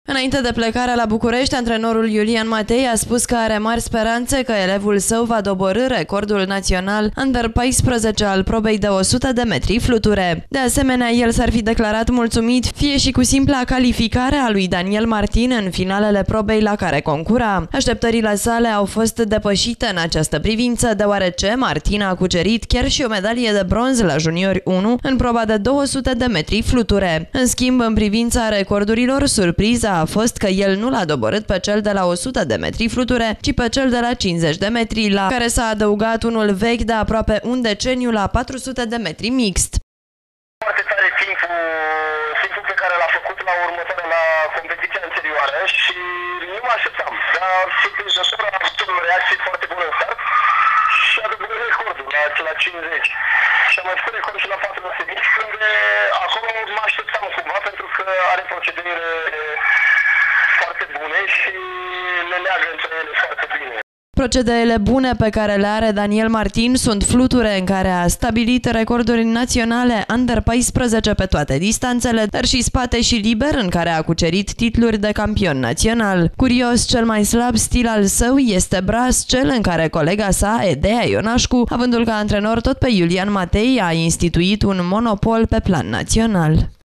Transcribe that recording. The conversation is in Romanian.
Înainte de plecarea la București, antrenorul Iulian Matei a spus că are mari speranțe că elevul său va doborî recordul național Under 14 al probei de 100 de metri fluture. De asemenea, el s-ar fi declarat mulțumit fie și cu simpla calificare a lui Daniel Martin în finalele probei la care concura. Așteptările sale au fost depășite în această privință, deoarece Martin a cucerit chiar și o medalie de bronz la juniori 1 în proba de 200 de metri fluture. În schimb, în privința recordurilor, surpriza a fost că el nu l-a doborât pe cel de la 100 de metri fluture, ci pe cel de la 50 de metri, la care s-a adăugat unul vechi de aproape un deceniu la 400 de metri mixt. Foarte tare timpul pe care l-a făcut la următoarea, la competiția anterioară, și nu mă așteptam, dar surprinzător a avut o reacție foarte bună în start și a dobândit recordul la 50 și a mai făcut recordul și la 400 mici, când acolo mă așteptam cumva, pentru că are proceduri foarte bune și le leagă între ele foarte bine. Procedeele bune pe care le are Daniel Martin sunt fluture, în care a stabilit recorduri naționale Under 14 pe toate distanțele, dar și spate și liber, în care a cucerit titluri de campion național. Curios, cel mai slab stil al său este bras, cel în care colega sa, Edea Ionașcu, avândul ca antrenor tot pe Iulian Matei, a instituit un monopol pe plan național.